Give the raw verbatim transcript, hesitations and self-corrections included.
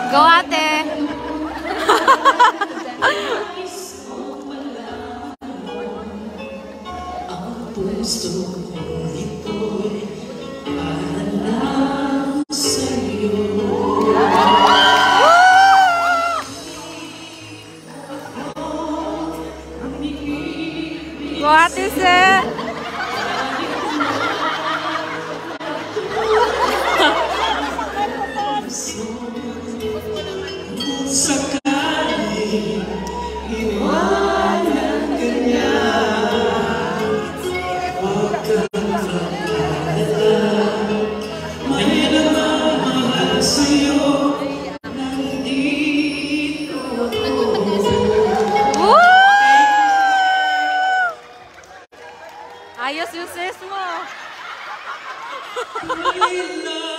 Go, ate! Go, ate, sir! Sakali iwanan ka niya, huwag kang mag-alala, may nagmamahal sa'yo, nandito ako. Ayos yung sis mo!